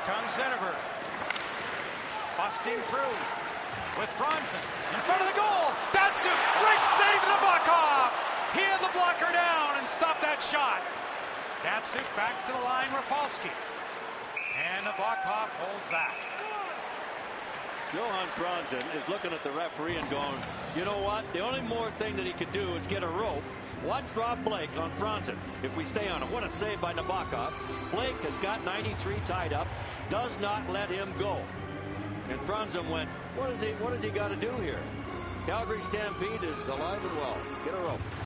comes Zetterberg. Busting through with Franzen in front of the goal. That's it. Great save, Nabokov. He had the blocker down and stopped that shot. Datsuk back to the line, Rafalski. And Nabokov holds that. Johan Franzen is looking at the referee and going, you know what? The only more thing that he could do is get a rope. Watch Rob Blake on Franzen if we stay on him. What a save by Nabokov. Blake has got 93 tied up, does not let him go. And Franzen went, what has he got to do here? Calgary Stampede is alive and well. Get a rope.